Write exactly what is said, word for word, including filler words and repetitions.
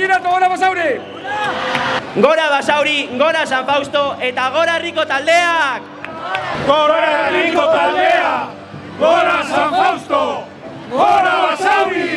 Bachillerato, gora Basauri! Gora Basauri, gora San Fausto eta gora herriko taldeak! Gora herriko taldeak! Gora San Fausto! Gora Basauri!